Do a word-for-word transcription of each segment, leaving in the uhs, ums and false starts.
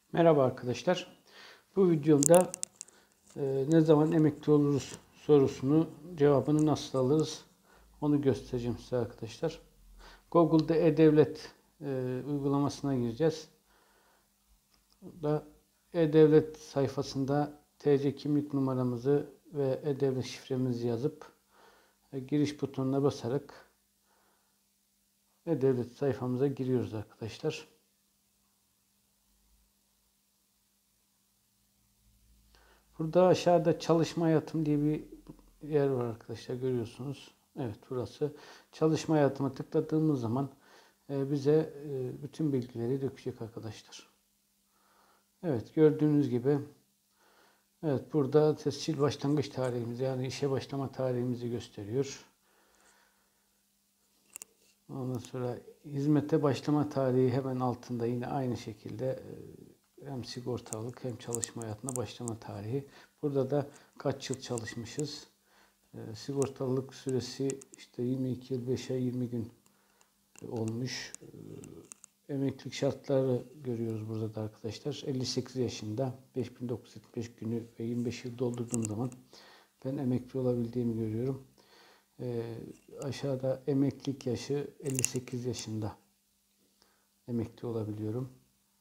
Merhaba arkadaşlar. Bu videomda e, ne zaman emekli oluruz sorusunu cevabını nasıl alırız onu göstereceğim size arkadaşlar. Google'da E-Devlet e, uygulamasına gireceğiz. Burada E-Devlet sayfasında T C kimlik numaramızı ve E-Devlet şifremizi yazıp e, giriş butonuna basarak E-Devlet sayfamıza giriyoruz arkadaşlar. Burada aşağıda çalışma hayatım diye bir yer var arkadaşlar, görüyorsunuz. Evet, burası. Çalışma hayatıma tıkladığımız zaman e, bize e, bütün bilgileri dökecek arkadaşlar. Evet, gördüğünüz gibi evet, burada tescil başlangıç tarihimizi, yani işe başlama tarihimizi gösteriyor. Ondan sonra hizmete başlama tarihi hemen altında yine aynı şekilde hem sigortalık hem çalışma hayatına başlama tarihi. Burada da kaç yıl çalışmışız. E, sigortalılık süresi işte yirmi iki yıl beş ay yirmi gün olmuş. E, emeklilik şartları görüyoruz burada da arkadaşlar. elli sekiz yaşında beş bin dokuz yüz yetmiş beş günü ve yirmi beş yıl doldurduğum zaman ben emekli olabildiğimi görüyorum. E, aşağıda emeklilik yaşı elli sekiz yaşında emekli olabiliyorum.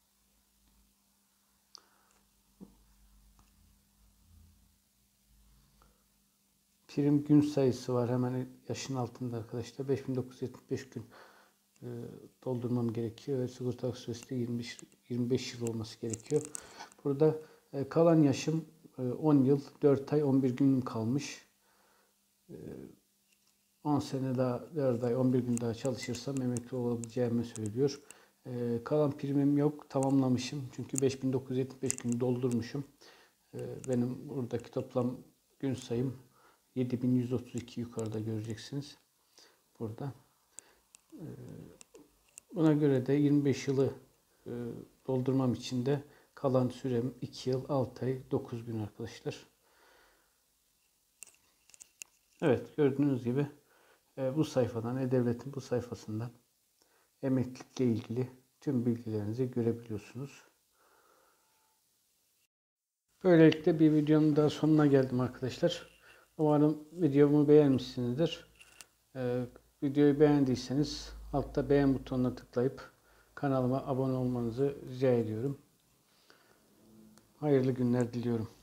Prim gün sayısı var hemen yaşın altında arkadaşlar. beş bin dokuz yüz yetmiş beş gün e, doldurmam gerekiyor ve sigortalık süresi de yirmi beş, yirmi beş yıl olması gerekiyor. Burada e, kalan yaşım e, on yıl, dört ay, on bir günüm kalmış. E, on sene daha, dört ay, on bir gün daha çalışırsam emekli olabileceğimi söylüyor. E, kalan primim yok, tamamlamışım. Çünkü beş bin dokuz yüz yetmiş beş günü doldurmuşum. E, benim buradaki toplam gün sayım yedi bin yüz otuz iki, yukarıda göreceksiniz. Burada. Buna göre de yirmi beş yılı doldurmam için de kalan sürem iki yıl altı ay dokuz gün arkadaşlar. Evet, gördüğünüz gibi bu sayfadan, E-Devlet'in bu sayfasından emeklilikle ilgili tüm bilgilerinizi görebiliyorsunuz. Böylelikle bir videonun daha sonuna geldim arkadaşlar. Umarım videomu beğenmişsinizdir. Ee, videoyu beğendiyseniz altta beğen butonuna tıklayıp kanalıma abone olmanızı rica ediyorum. Hayırlı günler diliyorum.